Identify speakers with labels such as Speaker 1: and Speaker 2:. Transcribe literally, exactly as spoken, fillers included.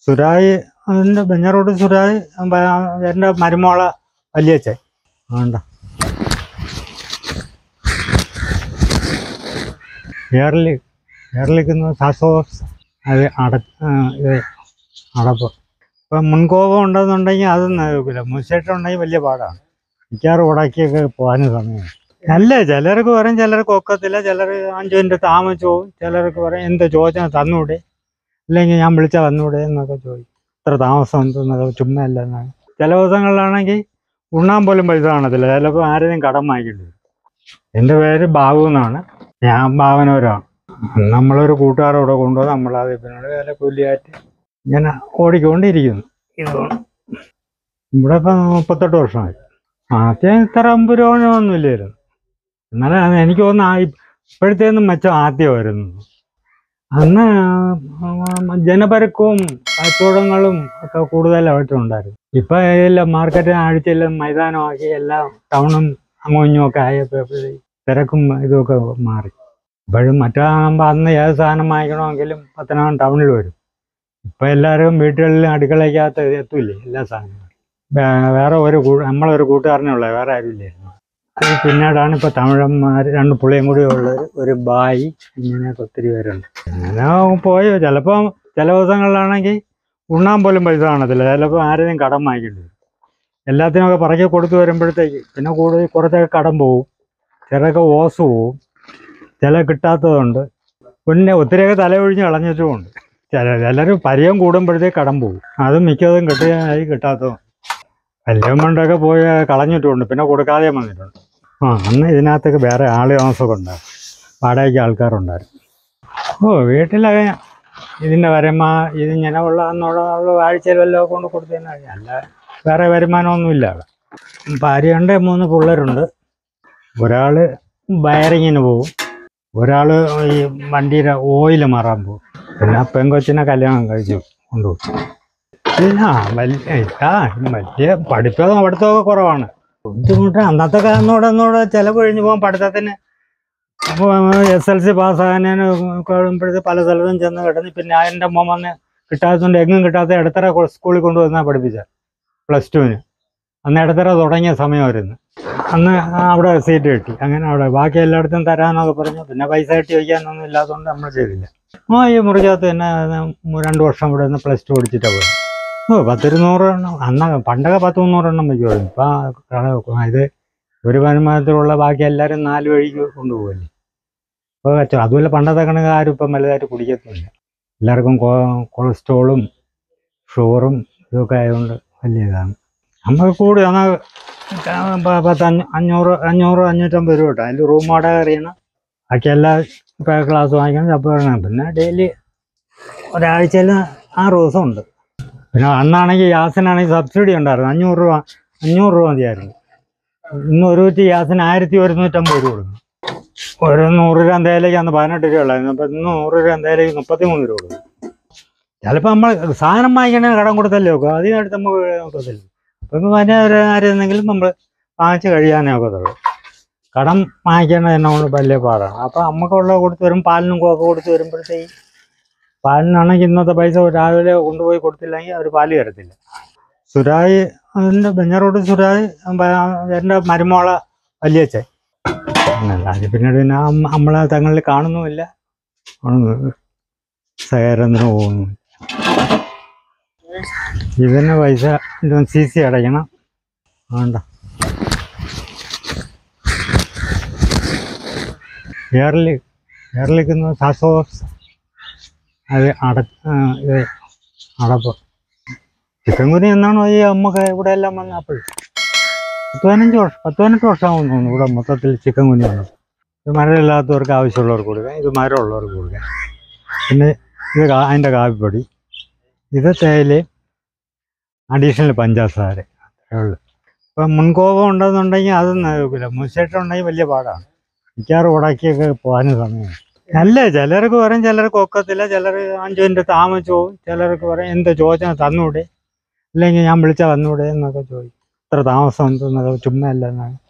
Speaker 1: സുരായി അതിൻ്റെ ബെഞ്ഞറോഡ് സുരായി എൻ്റെ മരുമോളെ വലിയച്ഛൻ വേണ്ട എയർലി എയർലിക്കുന്ന സാസോസ് അത് അട ഇത് അടപ്പ് ഇപ്പം മുൻകോപം ഉണ്ടെന്നുണ്ടെങ്കിൽ അതൊന്നും നോക്കില്ല മുൻശേഷം ഉണ്ടെങ്കിൽ വലിയ പാടാണ് മിക്കാറും ഉടക്കിയൊക്കെ പോകാനും സമയം അല്ലേ. ചിലർക്ക് പറയും ചിലർക്ക് ഒക്കത്തില്ല, ചിലർ അഞ്ചു മിനിറ്റ് താമസിച്ചു പോകും, ചിലർക്ക് പറയും എന്ത് ചോദിച്ചാൽ തന്നൂടെ, അല്ലെങ്കിൽ ഞാൻ വിളിച്ചാൽ വന്നൂടെ എന്നൊക്കെ ചോദിക്കും. ഇത്ര താമസം എന്തെന്നൊക്കെ ചുമ്മാ അല്ല എന്നാണ്. ചില ദിവസങ്ങളിലാണെങ്കിൽ ഉണ്ണാൻ പോലും പൈസ കാണത്തില്ല, ചിലപ്പോൾ ആരെയും കടം വാങ്ങിക്കേണ്ടി വരും. എൻ്റെ പേര് ബാബു എന്നാണ്, ഞാൻ ഭാവനൂരാണ്. നമ്മളൊരു കൂട്ടുകാരോടെ കൊണ്ടുപോയി നമ്മളത് പിന്നീട് വില കൂലിയായിട്ട് ഇങ്ങനെ ഓടിക്കൊണ്ടിരിക്കുന്നു. ഇതുകൊണ്ട് ഇവിടെ ഇപ്പം മുപ്പത്തെട്ട് വർഷമായി. ആദ്യം ഇത്ര പുരോഗമനമൊന്നും ഇല്ലായിരുന്നു. എന്നാലും എനിക്ക് തോന്നുന്നു ഇപ്പോഴത്തേന്നും മെച്ചം ആദ്യം വരുന്നത്. അന്ന് ജനപരക്കവും കച്ചവടങ്ങളും ഒക്കെ കൂടുതലായിട്ടുണ്ടായിരുന്നു. ഇപ്പം എല്ലാം മാർക്കറ്റ് ആഴ്ചയെല്ലാം മൈതാനമാക്കി എല്ലാം ടൗണും അങ്ങും ഇങ്ങും ഒക്കെ ആയപ്പോഴേ തിരക്കും ഇതുമൊക്കെ മാറി. ഇപ്പോഴും മറ്റാകുമ്പോൾ അന്ന് ഏത് സാധനം വാങ്ങിക്കണമെങ്കിലും പത്തനാപുരം ടൗണിൽ വരും. ഇപ്പം എല്ലാവരും വീട്ടുകളിലും അടുക്കളയ്ക്കകത്ത് എത്തൂല്ലേ എല്ലാ സാധനങ്ങളും. വേറെ ഒരു നമ്മളൊരു കൂട്ടുകാരനെ ഉള്ളത്, വേറെ ആരും ഇല്ലായിരുന്നു. അത് പിന്നീടാണ് ഇപ്പോൾ തമിഴന്മാർ രണ്ട് പുള്ളിയും കൂടി ഉള്ളൊരു ഒരു ബായി, ഇങ്ങനെയൊക്കെ ഒത്തിരി പേരുണ്ട്. അങ്ങനെ പോയോ ചിലപ്പോൾ ചില ദിവസങ്ങളിലാണെങ്കിൽ ഉണ്ണാൻ പോലും പൈസ കാണത്തില്ല, ചിലപ്പോൾ ആരെയും കടം വാങ്ങിക്കേണ്ടി വരും. എല്ലാത്തിനൊക്കെ പറക്കി കൊടുത്തു വരുമ്പോഴത്തേക്ക് പിന്നെ കൂടുതൽ കുറച്ചൊക്കെ കടം പോവും, ചിലരൊക്കെ ഓസ് പോവും, ചില കിട്ടാത്തതുണ്ട്, പിന്നെ ഒത്തിരിയൊക്കെ തലയൊഴിഞ്ഞ് കളഞ്ഞിട്ടുമുണ്ട്. ചില ചിലർ പരിചയം കൂടുമ്പോഴത്തേക്ക് കടം പോകും, അതും മിക്കതും കിട്ടിയായി കിട്ടാത്തതും. വലിയ മണ്ടൊക്കെ പോയി കളഞ്ഞിട്ടുമുണ്ട്, പിന്നെ കൊടുക്കാതെ വന്നിട്ടുണ്ട്. ആ അന്ന് ഇതിനകത്തൊക്കെ വേറെ ആള് താമസമൊക്കെ ഉണ്ടായിരുന്നു, വാടകയ്ക്ക് ആൾക്കാരുണ്ടായിരുന്നു. ഓ വീട്ടിലൊക്കെ ഇതിൻ്റെ വരുമാ ഇതിങ്ങനെ ഉള്ള എന്നുള്ള ആഴ്ചയിൽ വല്ലതും കൊണ്ട് കൊടുത്തതിന് അല്ല വേറെ വരുമാനമൊന്നുമില്ല. അവിടെ ഭാര്യയുണ്ട്, മൂന്ന് പിള്ളേരുണ്ട്. ഒരാൾ വയറിങ്ങിന് പോവും, ഒരാൾ ഈ വണ്ടിയുടെ ഓയിൽ മാറാൻ പോകും, പിന്നെ പെങ്കൊച്ചിനെ കല്യാണം കഴിച്ചു കൊണ്ടുപോകും. ഇല്ല വലിയ ആ വലിയ പഠിപ്പതും പഠിത്തമൊക്കെ കുറവാണ്. ബുദ്ധിമുട്ട് അന്നത്തെ കാലത്തോടെ ഒന്നുകൂടെ ചിലവ് കഴിഞ്ഞ് പോകാൻ പഠിത്തത്തിന്. എസ് എൽ സി പാസ്സാകാനും കഴിയുമ്പോഴത്തെ പല സ്ഥലത്തും ചെന്ന് കിടന്ന് പിന്നെ എൻ്റെ മോൻ വന്ന് കിട്ടാത്തതുകൊണ്ട് എങ്ങും കിട്ടാത്ത ഇടത്തറ സ്കൂളിൽ കൊണ്ടുവന്നാൽ പഠിപ്പിച്ച പ്ലസ് ടുവിന്. അന്ന് ഇടത്തറ തുടങ്ങിയ സമയമായിരുന്നു. അന്ന് അവിടെ സീറ്റ് കിട്ടി. അങ്ങനെ അവിടെ ബാക്കി എല്ലായിടത്തും തരാമെന്നൊക്കെ പറഞ്ഞു. പിന്നെ പൈസ കിട്ടി വയ്ക്കാനൊന്നും ഇല്ലാത്തതുകൊണ്ട് നമ്മൾ ചെയ്തില്ല. ആ ഈ മുറിക്കകത്ത് തന്നെ രണ്ട് വർഷം ഇവിടെ നിന്ന് പ്ലസ് ടു പഠിച്ചിട്ടാണ് പോയത്. ഓ പത്തിരുന്നൂറ് എണ്ണം അന്ന് പണ്ടൊക്കെ പത്ത് മുന്നൂറ് എണ്ണം വയ്ക്കുമായിരുന്നു. ഇപ്പം ഇത് ഒരു വരുമാനത്തിലുള്ള ബാക്കി എല്ലാവരും നാല് വഴിക്ക് കൊണ്ടുപോകല്ലേ. ഇപ്പോൾ വെച്ചോ അതുപോലെ പണ്ടത്തെ കണക്ക് ആരും ഇപ്പം വലുതായിട്ട് കുടിക്കത്തില്ല. എല്ലാവർക്കും കൊളസ്ട്രോളും ഷുഗറും ഇതൊക്കെ ആയതുകൊണ്ട് വലിയ ഇതാണ്. നമുക്ക് കൂടി എന്നാൽ പത്ത് അഞ്ഞൂറ് അഞ്ഞൂറ് അഞ്ഞൂറ്റമ്പത് രൂപ കിട്ടും. അതിൽ റൂം വാടക അറിയണം, ബാക്കി എല്ലാ ഇപ്പോൾ ക്ലാസ് വാങ്ങിക്കണം, അപ്പോൾ പിന്നെ ഡെയിലി ഒരാഴ്ചയിൽ ആറ് ദിവസം ഉണ്ട്. പിന്നെ അന്നാണെങ്കിൽ ഗ്യാസിനാണെങ്കിൽ സബ്സിഡി ഉണ്ടായിരുന്നു, അഞ്ഞൂറ് രൂപ അഞ്ഞൂറ് രൂപ മതിയായിരുന്നു. ഇന്ന് ഒരു കുറ്റി ഗ്യാസിന് ആയിരത്തി ഒരുന്നൂറ്റമ്പത് രൂപ കൊടുക്കണം. ഒരു നൂറ് രൂപ എന്തായാലേക്ക് അന്ന് പതിനെട്ട് രൂപ ഉള്ളായിരുന്നു, അപ്പം ഇന്ന് നൂറ് രൂപ എന്തായാലേക്ക് മുപ്പത്തി മൂന്ന് രൂപ കൊടുക്കും. ചിലപ്പോൾ നമ്മൾ സാധനം വാങ്ങിക്കണമെങ്കിൽ കടം കൊടുത്തല്ലേ നോക്കുക, അതിനടുത്ത് നമുക്ക് നോക്കത്തില്ല. അപ്പം പിന്നെ ഒരു ആരെന്നെങ്കിലും നമ്മൾ വാങ്ങിച്ച് കഴിയാനേ ഒക്കത്തുള്ളൂ. കടം വാങ്ങിക്കേണ്ടത് തന്നെ കൊണ്ട് വലിയ പാടാണ്. അപ്പം നമുക്കുള്ള കൊടുത്ത് വരും, പാലിനും ഒക്കെ കൊടുത്ത് വരുമ്പോഴത്തേക്ക് പാലിനാണെങ്കിൽ ഇന്നത്തെ പൈസ രാവിലെ കൊണ്ടുപോയി കൊടുത്തില്ലെങ്കിൽ അവർ പാല് തരത്തില്ല. സുരായി അതിൻ്റെ ബെഞ്ഞറോഡ് സുരായി എൻ്റെ മരുമോളെ വലിയച്ഛൻ എന്നല്ല. അത് പിന്നീട് പിന്നെ നമ്മളെ തങ്ങളിൽ കാണുന്നുമില്ല, സഹകരണത്തിന് പോകുന്നു. ഇതിന് പൈസ സി സി അടയ്ക്കണം. വേണ്ട എയർലി എയർലിക്കുന്ന സാസോസ് അത് അട ഇത് അടപ്പ് ചിക്കൻ കുനി എന്നാണോ ഈ അമ്മക്ക് ഇവിടെ എല്ലാം വന്ന അപ്പോൾ പത്ത് പതിനഞ്ച് വർഷം പത്ത് പതിനെട്ട് വർഷമാകുമെന്ന് തോന്നുന്നു ഇവിടെ മൊത്തത്തിൽ ചിക്കൻ കുനി വന്നത്. ഇത് മരമില്ലാത്തവർക്ക് ആവശ്യമുള്ളവർക്ക് കൊടുക്കാം, ഇത് മരമുള്ളവർക്ക് കൊടുക്കാം. പിന്നെ ഇത് അതിൻ്റെ കാപ്പിപ്പൊടി, ഇത് തേയിലയും അഡീഷണൽ പഞ്ചസാര, അത്രേ ഉള്ളൂ. ഇപ്പം മുൻകോപം ഉണ്ടെന്നുണ്ടെങ്കിൽ അതൊന്നും നോക്കില്ല, മുൻശേഷം ഉണ്ടെങ്കിൽ വലിയ പാടാണ്. മിക്കാറും ഉടക്കിയൊക്കെ പോകാനും സമയമാണ്. അല്ലേ ചിലർക്ക് പറയും ചിലർക്ക് ഒക്കത്തില്ല, ചിലർ അഞ്ചു മിനിറ്റ് താമസിച്ചു പോകും, ചിലർക്ക് പറയും എന്ത് ചോദിച്ചാൽ തന്നൂടെ, അല്ലെങ്കിൽ ഞാൻ വിളിച്ചാൽ വന്നൂടെ എന്നൊക്കെ ചോദിക്കും. ഇത്ര താമസം എന്തെന്നൊക്കെ ചുമ്മാ അല്ല എന്നാണ്.